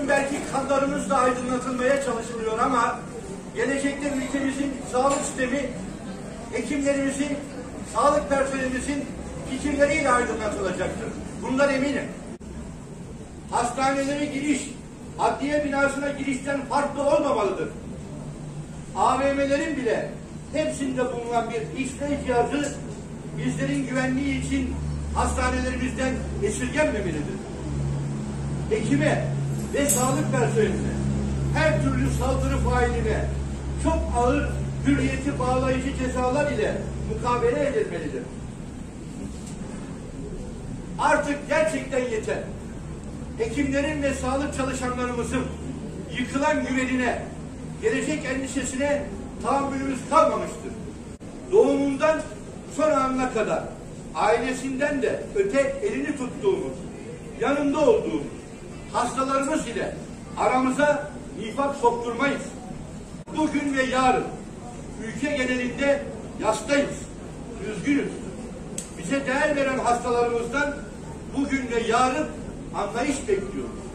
Bugün belki kanlarımız da aydınlatılmaya çalışılıyor ama gelecekte ülkemizin sağlık sistemi hekimlerimizin, sağlık personelimizin fikirleriyle aydınlatılacaktır. Bundan eminim. Hastanelere giriş, adliye binasına girişten farklı olmamalıdır. AVM'lerin bile hepsinde bulunan bir X-ray cihazı bizlerin güvenliği için hastanelerimizden esirgenmemelidir. Hekime ve sağlık personeline, her türlü saldırı failine çok ağır hürriyeti bağlayıcı cezalar ile mukabele edilmelidir. Artık gerçekten yeter. Hekimlerin ve sağlık çalışanlarımızın yıkılan güvenine, gelecek endişesine tahammülümüz kalmamıştır. Doğumundan son anına kadar ailesinden de öte elini tuttuğumuz, yanında olduğumuz hastalarımız ile aramıza nifak sokturmayız. Bugün ve yarın ülke genelinde yastayız, üzgünüz. Bize değer veren hastalarımızdan bugün ve yarın anlayış bekliyoruz.